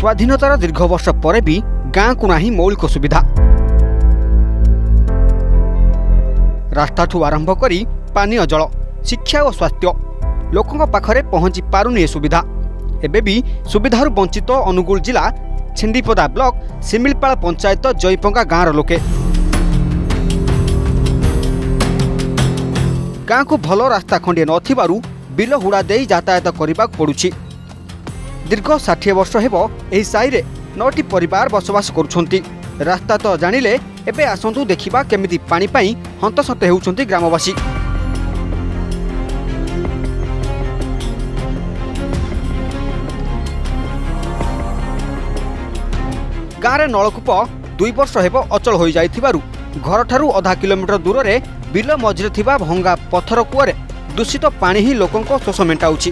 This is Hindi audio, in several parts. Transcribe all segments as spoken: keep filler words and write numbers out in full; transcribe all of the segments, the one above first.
स्वाधीनतार दीर्घ वर्ष पर भी गाँ को नहीं मौलिक सुविधा। रास्ताठू आरंभ करी पानीय जल, शिक्षा और स्वास्थ्य लोकों पाखरे पहुंची पारुनी ए सुविधा। एबे भी सुविधार वंचित अनुगुल जिला छिंडीपदा ब्लॉक सिमिलपाल पंचायत जयपंगा गाँव लोके। गाँ को भल रास्ता खंडे नथिबारु बिल हुड़ा दे यातायात करने पड़ुछि। दीर्घ षाठी वर्ष हेबो एही साई रे नौटी परिवार बसवास करुछंती। रास्ता तो जानिले एबे आसंतु देखिबा केमिति पानी पाई हंतसंत हेउछंती ग्रामवासी। गाँव रे नलकूप दुई वर्ष हेबो अचल हो जाइथिबारु घर ठारू आधा किलोमीटर दूर रे बिल मझिरे थिबा भंगा पत्थर कूअरे दूषित पानी ही लोकंको शोष मेंटाउछि।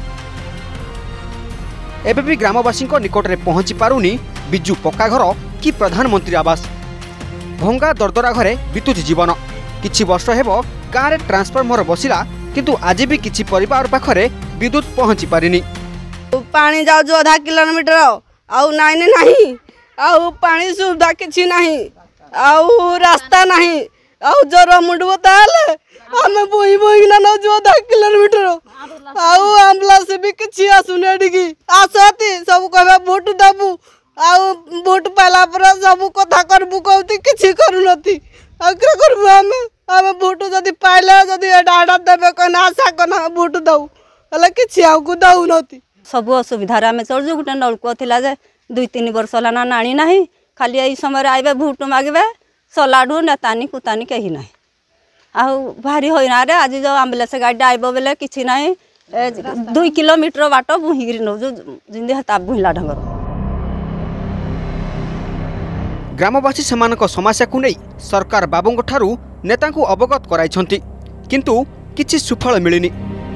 एबे भी ग्रामवासी निकट में पहुंची पारुनी बिजु पक्का घर कि प्रधानमंत्री आवास। भंगा दरदरा घरे बीतुछि जीवन। किछि वर्ष हेबो गाँव में ट्रांसफॉर्मर बसिला किंतु आज भी किछि परिवार पाखरे विद्युत पहुंची पारिनी। पानी जाउ आधा किलोमीटर आउ नाइन नहीं आउ पानी सुविधा किछि नहीं आउ रास्ता नहीं आउ जर मुंडबो ताले हमें बोई बोई ना न जो आधा किलोमीटर आउ एम्बुलेंस भी किछि आसुने एडिकी आसती सब कहबा वोट दबु आउ वोट पाला पर सब कथा करबु कहती किछि करू नथी आ के करबु हमें हमें वोट जदी पाइला जदी डाडा देबे कना आशा कना वोट दउ हले किछि आउ को दउ नथी। सब असुविधा रे हमें चल जो गुटे नलको थिला जे दुई तीन वर्ष ला ना नाणी नाही खाली एई समय रे आइबे वोट मागबे सलाडू नेतानी कुतानी कहीं ना आउ भारी होना रे आज जो एम्बुलेंस गाड़ी आइब बेले किछि नाही दुई किलोमीटर बाट बुहिगिरी नौ जो जिंदे हता बुहिला ढंगर। ग्रामवासी सेमानक समस्या को नहीं सरकार बाबूंग ठारू नेता को अवगत कराइछंती किंतु किछि सुफल मिलिनी।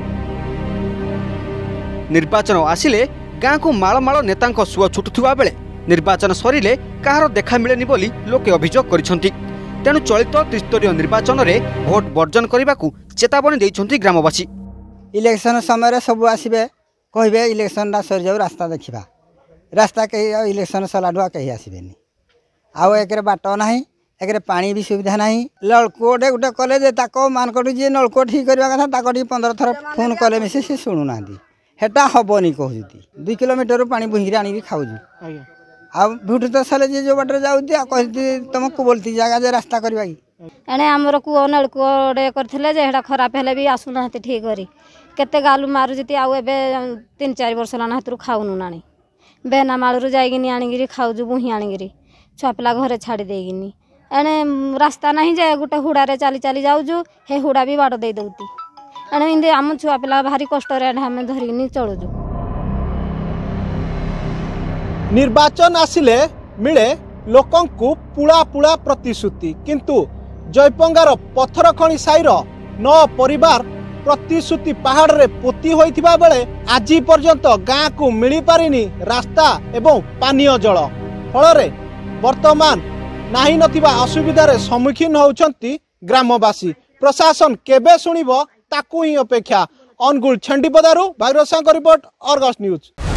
निर्वाचन आसिले गाँ को माल माल नेतांक सुଅ छुटुथुवा बेले निर्वाचन सरिले कहार देखा मिलेनी बोली लोके अभियोग करिसंती। तेणु चलित त्रिस्तरीय निर्वाचन रे भोट वर्जन करने को चेतावनी देइछंती ग्रामवासी। इलेक्शन समय सब आसबे कहबे इलेक्शन सरी जाऊ रास्ता देखा रास्ता कहीं इलेक्शन सलाडुआ कहीं आसबेनी आउ एक बाट ना एक पानी भी सुविधा ना नलकूटे गोटे कले मानक जी नलकूट ठीक करवा कथा पंद्रह थर फोन कले मिसे सी शुणुना हेटा हेनी कहूँ दुई किलोमीटर पानी बुहिकी आनी खाऊँ आ भूट तो साले जी जो बाटर जाऊती कहती तुमको बोलती जगह जे रास्ता करवा कि एने आमर कूଅ नलकूटे करथिले जे हेडा खराब हेले भी आसुना ठीक करी केते गालु मारु जति आउ एबे तीन चार वर्ष लाना हतरु खाउनु नानी बेना मालरु जाइगिनी आनिगिरी खाउजु बुही आनिगिरी छुआ पिला घरे छाड़ी देगिनी एने रास्ता नहीं जे गोटे हुड़ा रे चाली चाली जाउजु हे हुड़ा भी बाड़ दे दउती एने इंदे आम छुआ पिला भारी कष्ट रे हमें धरिनी चलुजु। निर्वाचन आसिले मिले लोकं को पुला पुला प्रतिश्रुति किंतु जयपंगार पत्थर खणी साईर नौ परिवार प्रतिश्रुति पहाड़ रे पोती होइथिबा बेले आज पर्यंत गाँ को मिली पारिनी रास्ता एवं पानीय जल फल रे वर्तमान नाही नथिबा असुविधा रे सम्मुखीन होउछंती ग्रामवासी। प्रशासन केबे सुनिबो ताकू ही अपेक्षा। अनुगुल छिंडीपदारू Bhagirath Sahu report, Argus news.